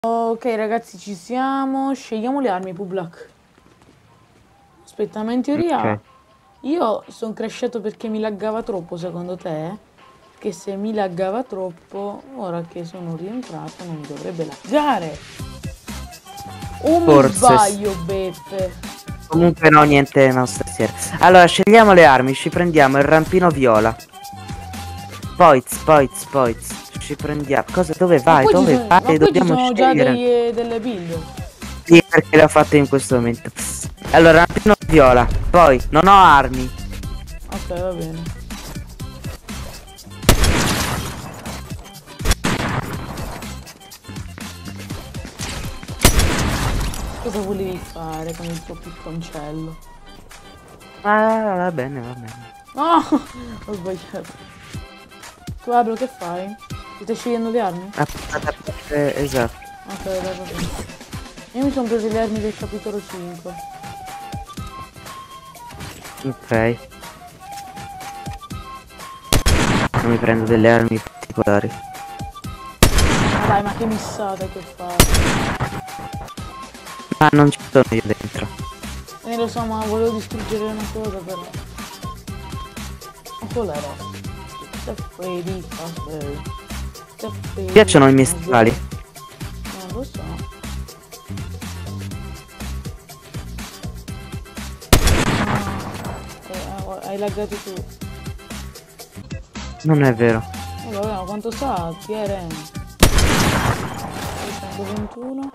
Ok ragazzi, ci siamo. Scegliamo le armi, Publak. Aspetta, ma in teoria io sono crashato perché mi laggava troppo, secondo te? Che se mi laggava troppo, ora che sono rientrato non mi dovrebbe laggare. O mi sbaglio, Beppe? Comunque no, niente, no, stasera. Allora, scegliamo le armi, ci prendiamo il rampino viola. Poiz. Ci prendiamo. Cosa? Dove vai? Dove vai? Ma poi Dobbiamo ci sono scegliere. già delle build. Sì, perché le ho fatte in questo momento. Allora, rampino viola. Poi, non ho armi. Ok, va bene. Cosa volevi fare con il tuo picconcello? Ah, va bene. No! Ho sbagliato. Tu Ablo, che fai? Ti stai scegliendo le armi? Esatto. Ok, dai, va bene. Io mi sono preso le armi del capitolo 5. Ok. Non mi prendo delle armi particolari. Ma dai, ma che missata che fai? Ma non ci sono io dentro. Lo so, ma volevo distruggere una cosa però. Ma qual era? Freddy Fazbear. Mi piacciono i miei stivali. Non lo so. Hai laggato tu. Non è vero. Vabbè, ma quanto sa? TRN. 121.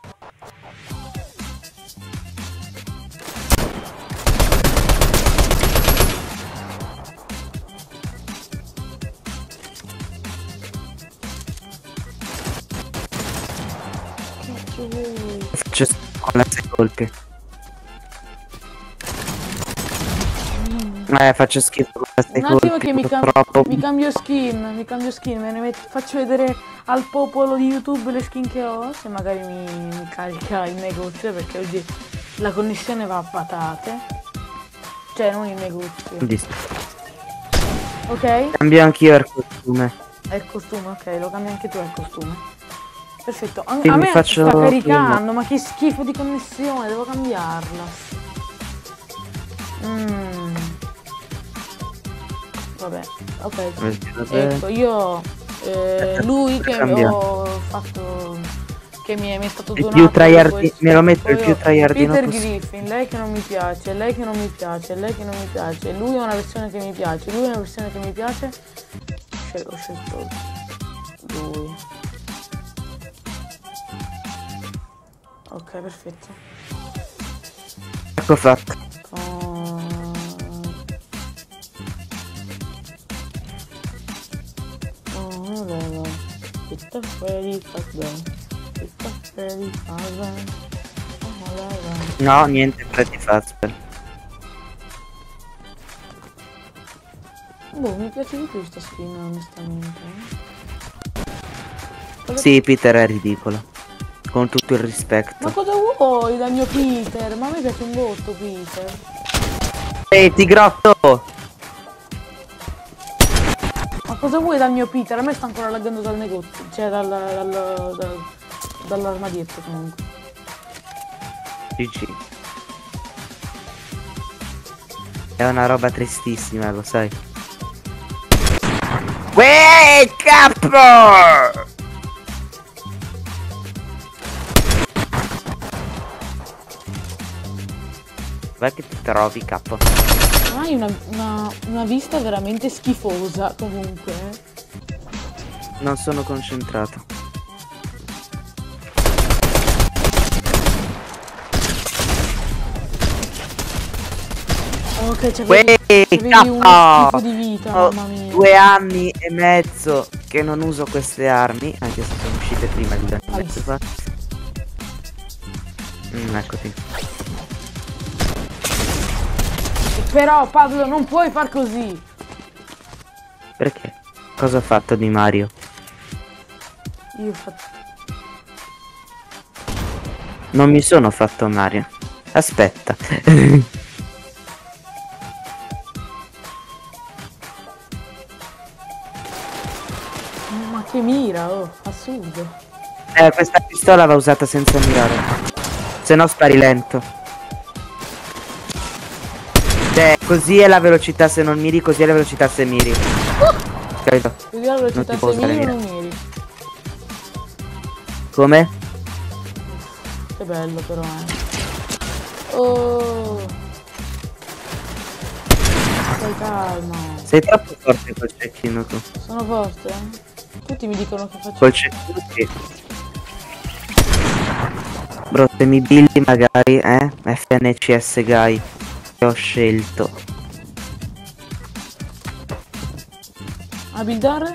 Faccio con la 6 colpi. Faccio schifo con la 6 Un attimo colpi. che mi cambio skin, faccio vedere al popolo di YouTube le skin che ho, se magari mi carica il negozio, perché oggi la connessione va a patate. Cioè, non il negozio. Ok? Cambio anch'io il costume. È il costume, ok, lo cambi anche tu il costume. Perfetto, a Sì, me faccio sta caricando, ma che schifo di connessione, devo cambiarla. Vabbè, ok. Ecco, io lui che ho fatto, che mi è stato donato, più tryhard, me lo metto il più tryhardino Peter Griffin, lei che non mi piace, lei che non mi piace, lei che non mi piace, lui è una versione che mi piace, lui è una versione che mi piace. Ho scelto lui. Ok, perfetto. Ecco fatto. No, niente Freddy Fazbear. Boh, mi piace di più sta skin, onestamente. Sì, Peter è ridicolo. Con tutto il rispetto. Ma cosa vuoi dal mio Peter? Ma a me piace un botto Peter. Ehi, Tigrotto! Ma cosa vuoi dal mio Peter? A me sta ancora laggando dal negozio. Cioè dall'armadietto comunque. GG. È una roba tristissima, lo sai. Wake up! Vai che ti trovi, capo. Hai una vista veramente schifosa comunque. Non sono concentrato. Ok, c'avevi uno schifo di vita, mamma mia. 2 anni e mezzo che non uso queste armi, anche se sono uscite prima di 2 anni e mezzo fa. Eccoti. Però Pablo non puoi far così. Perché? Cosa ho fatto di Mario? Io ho fatto... Non mi sono fatto Mario. Aspetta. Ma che mira, oh, assurdo. Questa pistola va usata senza mirare. Se no spari lento. Cioè, così è la velocità se non miri, così è la velocità se miri. Capito? Così la velocità se miri o non miri. Come? Che bello però, Oh. Stai calma. Sei troppo forte col cecchino tu. Sono forte? Tutti mi dicono che faccio. Col cecchino sì. Bro, se mi billi magari, FNCS guy. Che ho scelto. A buildare?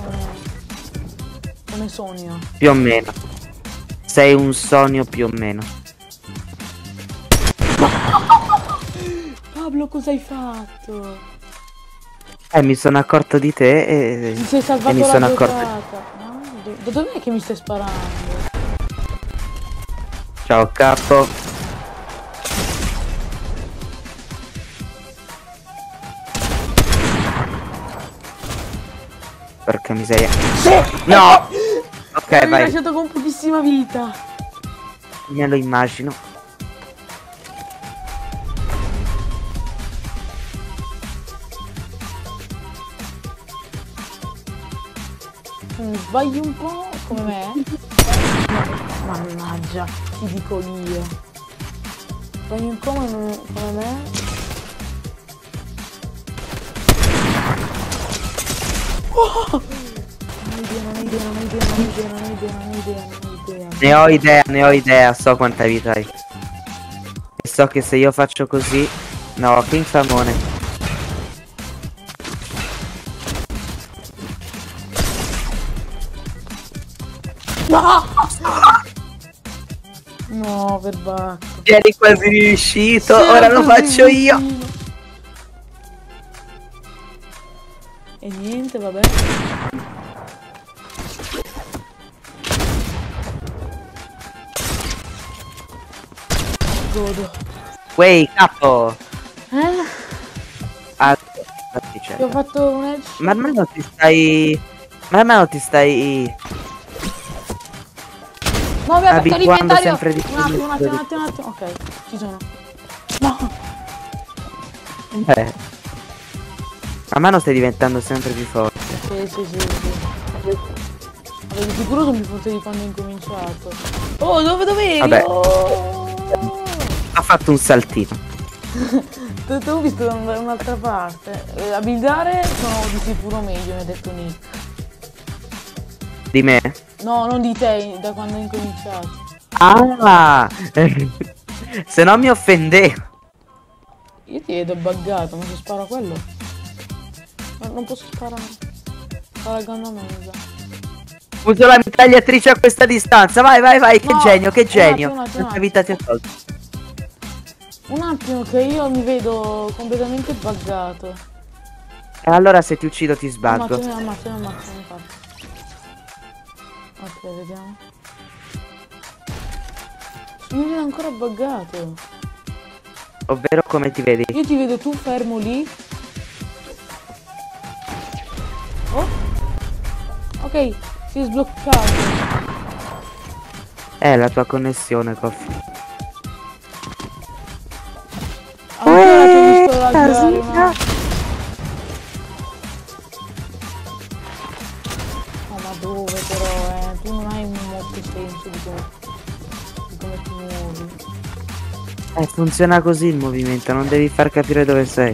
Come sogno. Più o meno. Sei un sogno più o meno. Pablo, cosa hai fatto? Mi sono accorto di te e Mi sei salvato mi la sono accorto. giocata. Da dov'è che mi stai sparando? Ciao capo. Porca miseria. Sì! No! Ok, mi hai vai. lasciato con pochissima vita. Me lo immagino. Sbagli un po' come me. Mannaggia, ti dico io. Sbagli un po' come me. Oh! Non ho idea. Ne ho idea, so quanta vita hai. E so che se io faccio così. No, che infamone. No! No, per bacco. Eri quasi riuscito, Sì, ora lo così faccio io. vicino. E niente, vabbè. Godo. Wey, capo. Ah, Ti ho fatto un edge. ma almeno ti stai. Ma almeno ti stai. No, mi ha aperto abituando l'inventario. sempre di più. Un attimo. Ok, ci sono. No. Man mano stai diventando sempre più forte. Sì. Vabbè, di sicuro sono più forte di quando ho incominciato. Oh, dove eri? Vabbè. Oh. Ha fatto un saltino. Tu ho visto da un'altra parte. A buildare sono di sicuro meglio, mi ha detto Nick. Di me? No, non di te, da quando hai incominciato. Ah! Se no mi offendevo. Io ti vedo buggato, ma se sparo a quello. Non posso sparare. Sta laggando a mezza. Uso la mitragliatrice a questa distanza. Vai. Che No, genio, che genio. un attimo. Quanta vita ti ha tolto? Un attimo che io mi vedo completamente buggato. E allora se ti uccido ti sbaggo. Ammazzami, infatti. Ok, vediamo. Mi vedo ancora buggato. Ovvero come ti vedi? Io ti vedo tu fermo lì. Oh. Ok, si è sbloccato. È la tua connessione, Coffee. Ancora ti ho visto laggare un attimo. Oh, ma dove però, tu non hai molto senso di come ti muovi. Funziona così il movimento, non devi far capire dove sei.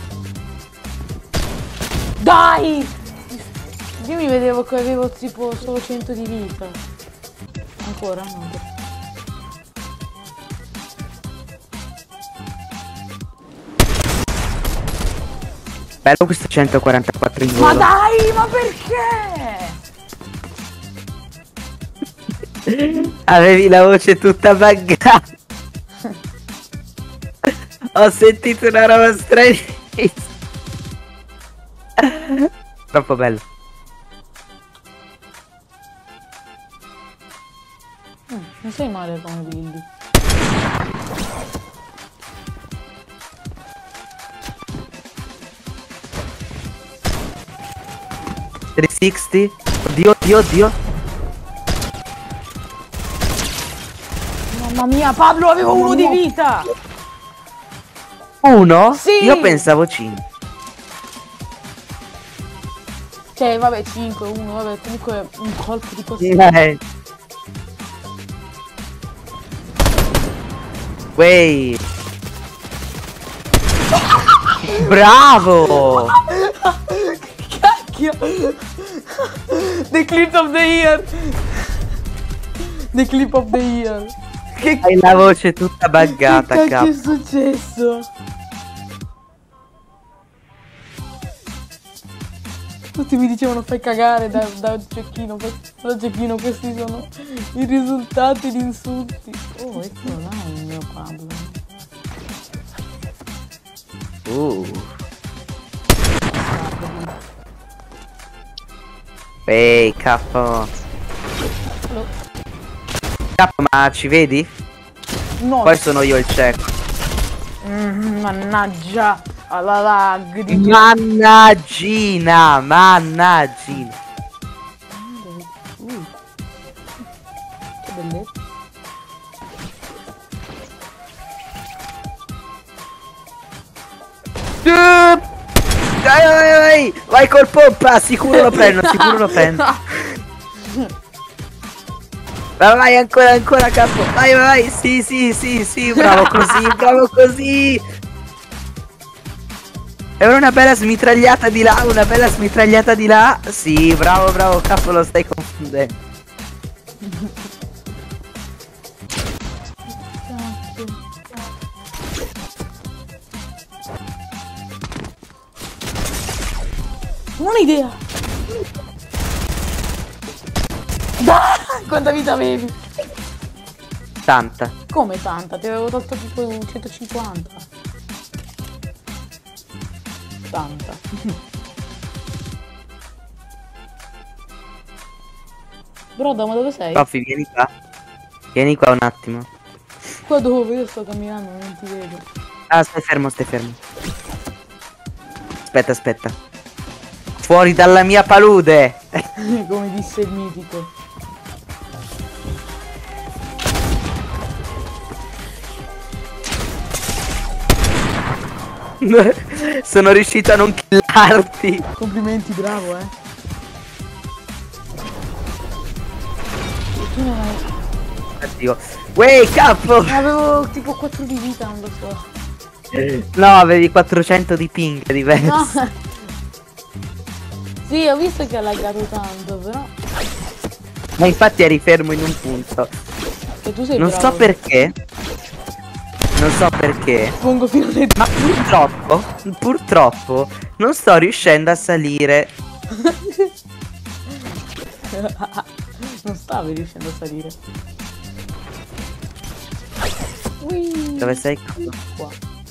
Dai! Io mi vedevo che avevo tipo solo 100 di vita. Ancora? No. Bello questo 144 in volo. Ma dai, ma perché? Avevi la voce tutta buggata. Ho sentito una roba stranissima. Troppo bello. Non sei male come build. $360. Oddio. Mamma mia, Pablo, avevo uno di vita! Uno? Sì! Io pensavo 5. Cioè, vabbè, 5, 1, vabbè, comunque un colpo di così. Wey. Bravo! Cacchio! The clip of the year! The clip of the year! Che Hai la voce tutta buggata, che cacchio è capo. successo? Tutti mi dicevano fai cagare da cecchino, da cecchino, questi sono i risultati di insulti. Oh, ecco là il mio Pablo. Ehi, capo. Hello. Capo, ma ci vedi? No. Poi sono io il cieco. Mannaggia alla lag di Mannaggina, mannaggina. Che bellezza. Vai col pompa, sicuro lo prendo, sicuro lo prendo. Vai ancora capo. Vai, sì, bravo così. E ora una bella smitragliata di là, una bella smitragliata di là. Sì, bravo, capo, lo stai confondendo. Non ho idea. Dai, quanta vita avevi? Tanta. Come tanta? Ti avevo tolto tipo 150. Tanta. Broda, ma dove sei? Profi, vieni qua. Vieni qua un attimo. Qua dove? Io sto camminando, non ti vedo. Ah, stai fermo. Aspetta. Fuori dalla mia palude. Come disse il mitico. Sono riuscito a non killarti. Complimenti, bravo, eh. E tu non hai... Addio. Wey, capo. Avevo tipo 4 di vita, non lo so. No, avevi 400 di ping, è diverso. No. Sì, ho visto che ha laggato tanto, però... Ma infatti eri fermo in un punto. Che tu sei Non bravo. so perché. Pongo fino alle... Ma purtroppo non sto riuscendo a salire. Non stavi riuscendo a salire. Ui. Dove sei? Qua.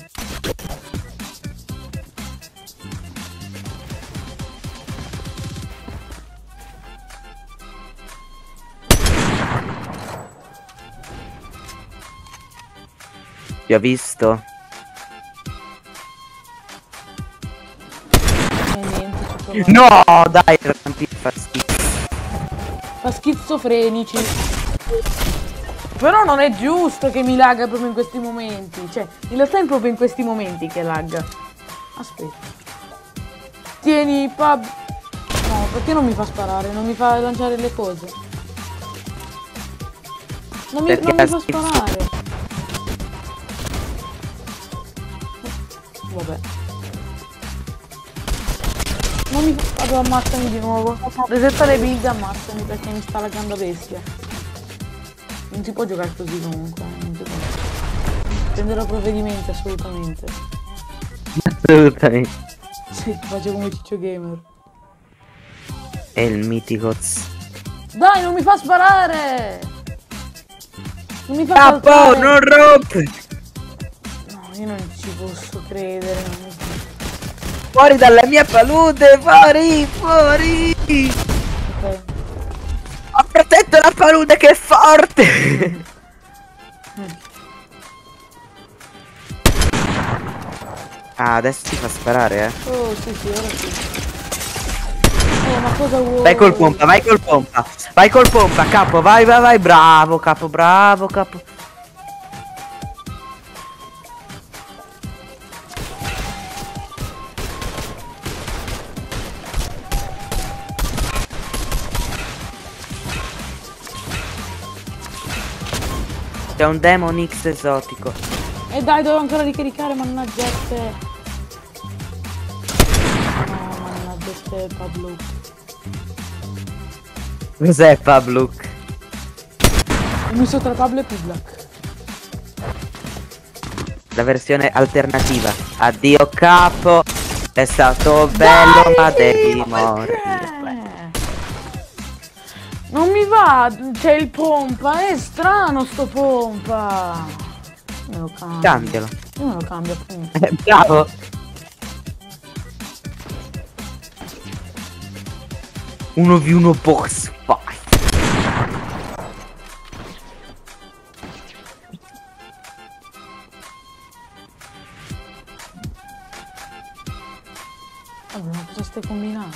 Ti ho visto. Niente, No, dai, rampi fa schifo. fa schizofrenici. Però non è giusto che mi lagga proprio in questi momenti. Cioè, in realtà è proprio in questi momenti che lagga. Aspetta. Tieni, Pab. No, perché non mi fa sparare? Non mi fa lanciare le cose. Non mi fa sparare. Vabbè. Non mi fa... Allora, ammazzami di nuovo. Resetta le build e ammazzami perché mi sta laggando bestia. Non si può giocare così comunque. Non si può. Prenderò provvedimenti assolutamente. Assolutamente. Sì, faccio come Ciccio Gamer. È il mitico. Dai, non mi fa sparare! Non mi fa Capo, saltare! non rompe! No, io non ci posso credere. Non... Fuori dalla mia palude, fuori! Ok. Ho protetto la palude che è forte! Ah, adesso ti fa sparare, eh. Oh, sì, ora sì. Oh, ma cosa vuoi? Vai col pompa, capo, vai, bravo, capo. C'è un Demon X esotico. E dai, devo ancora ricaricare, mannaggia te. No, mannaggia te, Pablo. Cos'è Pabluk? Ho messo tra Pablo e Publak. La versione alternativa. Addio capo. È stato bello, Dai, ma devi ma morire. Non mi va, c'è il pompa, è strano sto pompa. Me lo cambio. Cambialo. Io me lo cambio appunto. Bravo. Uno v uno box fight. Vabbè, ma cosa stai combinando?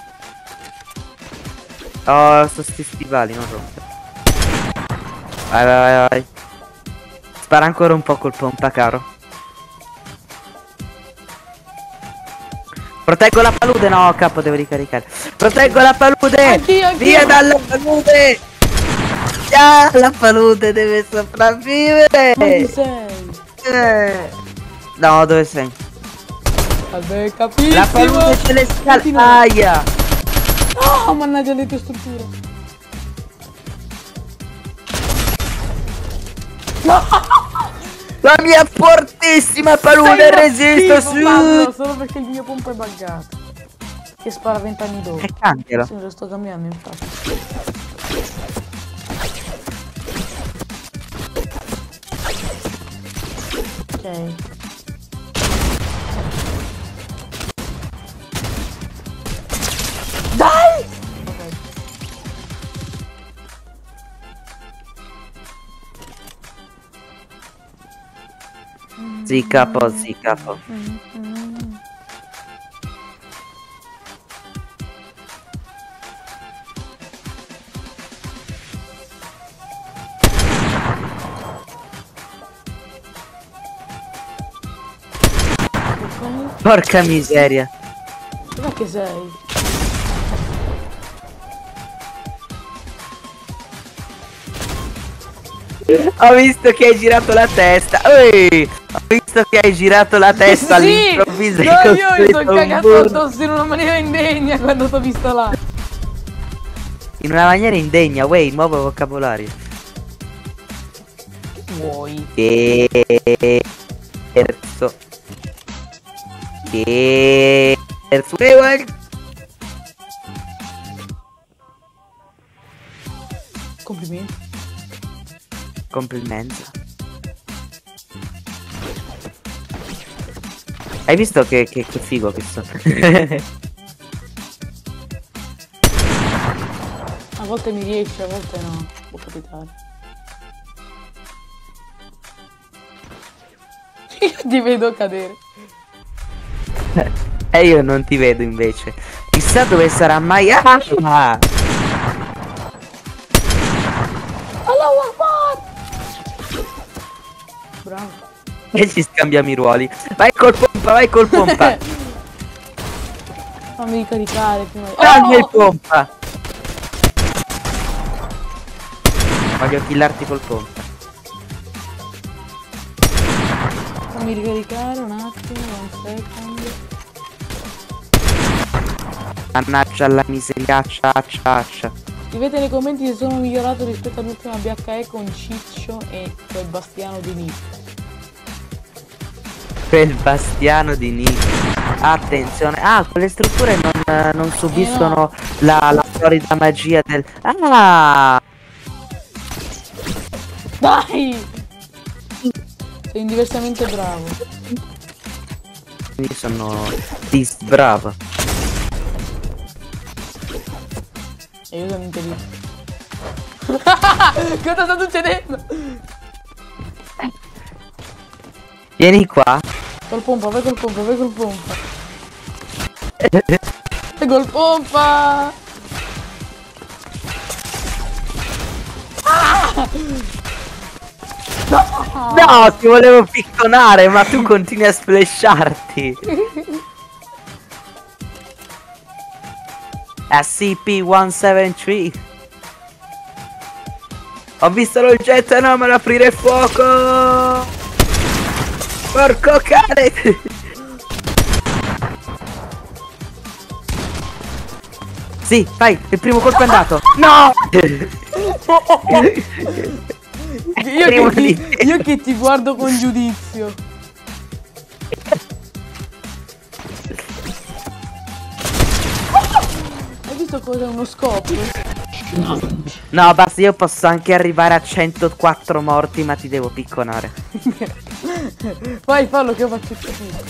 Oh, sto sti stivali, non rompere. Vai, vai, vai, vai. Spara ancora un po' col pompa, caro. Proteggo la palude, no, capo, devo ricaricare. Proteggo la palude! Addio, Via dalla palude! Ah, la palude deve sopravvivere! Dove sei? No, dove sei? Vabbè, capito. La palude celestiale! Aia! Oh, mannaggia le tue strutture. La mia fortissima palude resisto su! Solo perché il mio pompa è buggato. Che spara 20 anni dopo. Cambialo. Sì, lo sto cambiando infatti. Ok. Dai! Ok. Sì, capo, sì, capo. Porca miseria. Dov'è che sei? Ho visto che hai girato la testa. Ui, ho visto che hai girato la testa Sì! all'improvviso. No, io mi sono cagato addosso in una maniera indegna quando t'ho visto là. In una maniera indegna, wey, nuovo vocabolario. Vuoi? Terzo. Terzo. Complimenti. Complimenti. Hai visto che figo che sono? A volte mi riesce, a volte no. Può capitare. Io ti vedo cadere. E io non ti vedo invece. Chissà dove sarà mai. Ah! Allahu Akbar! Bravo. E ci scambiamo i ruoli. Vai col pompa, vai col pompa. Fammi ricaricare prima di... Cambia il pompa. Voglio killarti col pompa. Fammi ricaricare un attimo, un second. Mannaggia la miseriaccia, accia. Scrivete nei commenti se sono migliorato rispetto all'ultima BHE con Ciccio e quel Bastiano di Nick. Quel Bastiano di Nick. Attenzione. Ah, quelle strutture non subiscono no. la florida magia del... Ah! Dai! Sei diversamente bravo. Quindi sono disbravo. E io sono intelligente. Cosa sta succedendo? Vieni qua. Col pompa, vai col pompa, vai col pompa. Vai col pompa! Ah! No, ti volevo picconare, ma tu continui a splasharti. SCP-173. Ho visto l'oggetto, no, me lo aprire il fuoco! Porco cane! Sì, vai, il primo colpo è andato! No! Io che ti guardo con giudizio. Hai visto cos'è uno scoppio? No, basta, io posso anche arrivare a 104 morti, ma ti devo picconare. Vai, fallo che io faccio il capito.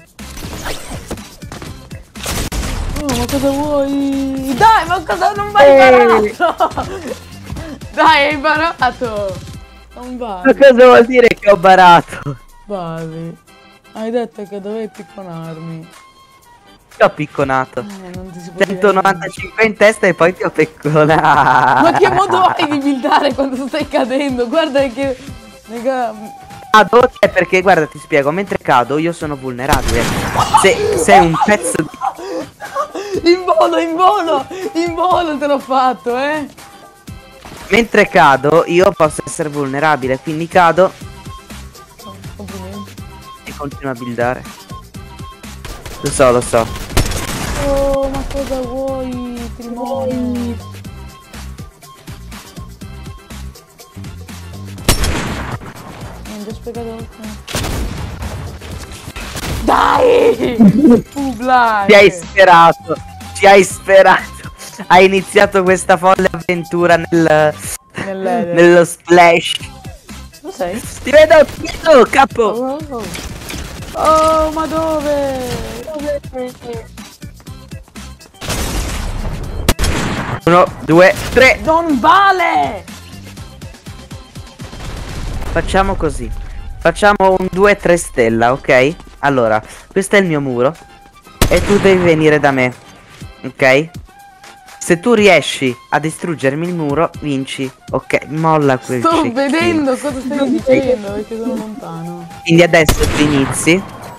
Oh, ma cosa vuoi? Dai, ma cosa non vai imparato? Dai, hai imparato. Non vale. Ma cosa vuol dire che ho barato? Vale. Hai detto che dovevi picconarmi. Ti ho picconato. Non ti si può dire 195 in testa e poi ti ho picconato. Ma che modo hai di buildare quando stai cadendo? Guarda che... Cado è perché, guarda, ti spiego, mentre cado io sono vulnerabile. Se sei un pezzo di... In volo te l'ho fatto, Mentre cado io posso essere vulnerabile, quindi cado Complimenti. e continuo a buildare. Lo so. Oh, ma cosa vuoi? Trimone. Non ti ho spiegato. Dai! Publai! Ci hai sperato. Hai iniziato questa folle avventura nello splash. Lo sei? Ti vedo pieno, capo. Oh, ma dove? 1, 2, 3. Non vale! Facciamo così. Facciamo un 2-3 stella, ok? Allora, questo è il mio muro e tu devi venire da me, ok? Se tu riesci a distruggermi il muro, vinci. Ok, molla quel Sto cecchino. vedendo cosa stai dicendo perché sono lontano. Quindi adesso tu inizi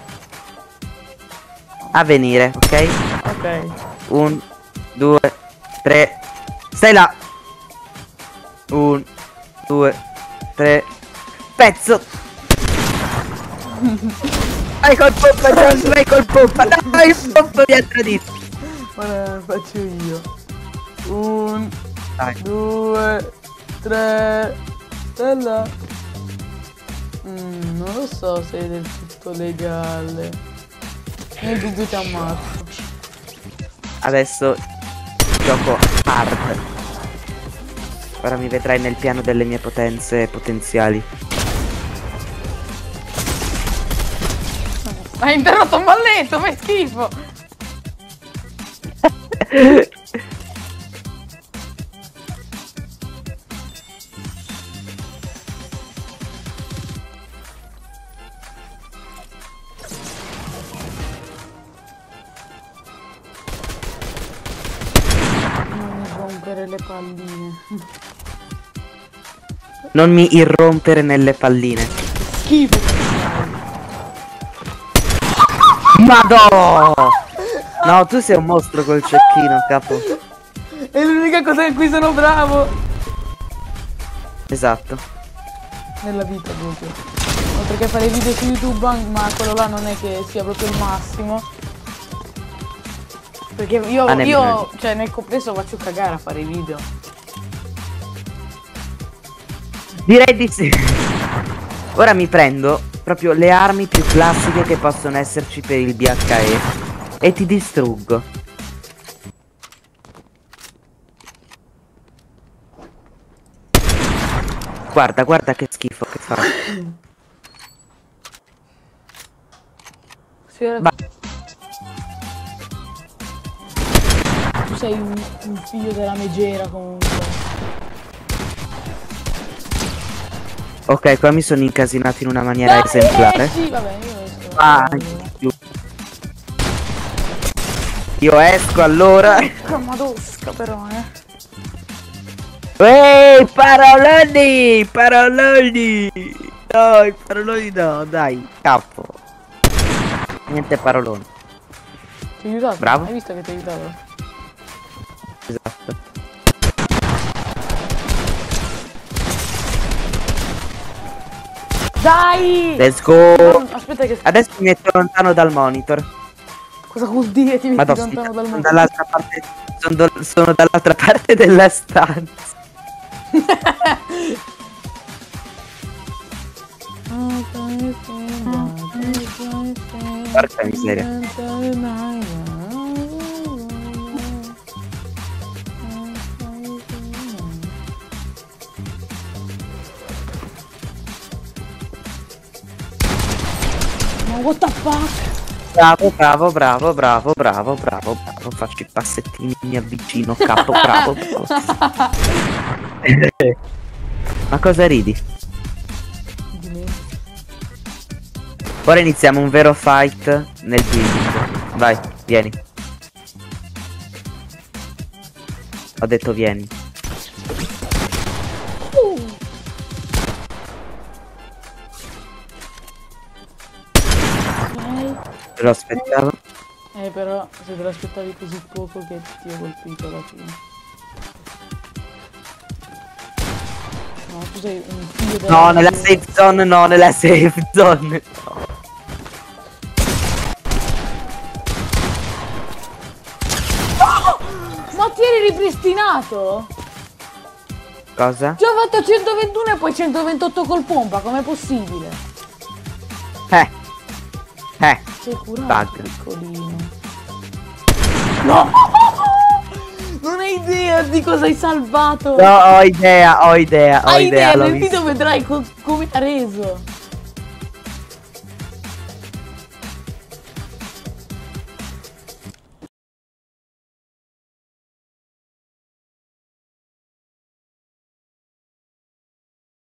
a venire, ok? Ok. 1, 2, 3. Stai là. 1, 2, 3. Pezzo. Vai col pompa, Jones, vai col pompa. Dai, il pompa mi ha tradito. Ora faccio io. 1, Dai. 2, 3. Stella. Non lo so se è del tutto legale. Niente, tu ti ammazzo. Adesso gioco hard. Ora mi vedrai nel piano delle mie potenze potenziali. Hai interrotto un balletto, fai schifo. Non mi rompere le palline. Non mi irrompere nelle palline. Schifo che fai. Madò! No, tu sei un mostro col cecchino, capo. È l'unica cosa in cui sono bravo. Esatto. Nella vita proprio. Oltre che fare video su YouTube, ma quello là non è che sia proprio il massimo. Perché io cioè nel complesso faccio cagare a fare i video. Direi di sì. Ora mi prendo proprio le armi più classiche che possono esserci per il BHE e ti distruggo. Guarda, guarda che schifo che fa. Sì, ora... Va. Tu sei un figlio della megera comunque. Ok, qua mi sono incasinato in una maniera esemplare. Sì, vabbè, io esco. Ah, io esco allora. Madosca però, Ehi, paroloni! Paroloni! Dai, paroloni no, dai, capo. Niente paroloni. Ti ho aiutato? Bravo. Hai visto che ti ho aiutato? Esatto. Dai! Let's go! No, aspetta che... Adesso mi metto lontano dal monitor. Cosa vuol dire ti metti Madonna, lontano dal sono mondo? dall'altra parte. Sono dall'altra parte della stanza. Porca miseria. Ma what the fuck? Bravo. Faccio i passettini, mi avvicino, capo, bravo. Ma cosa ridi? Ora iniziamo un vero fight nel building. Vai, vieni. Ho detto vieni. Lo aspettavo. Però se te l'aspettavi così poco che ti ho colpito alla fine. No, tu sei un figlio della... No, nella safe zone, no, nella safe zone. No. Ma ti eri ripristinato? Cosa? Ti ho fatto 121 e poi 128 col pompa, com'è possibile? Sei curato, Bug. piccolino. No! Non hai idea di cosa hai salvato! No, ho idea. Hai idea, l'ho nel visto. video vedrai come ha reso.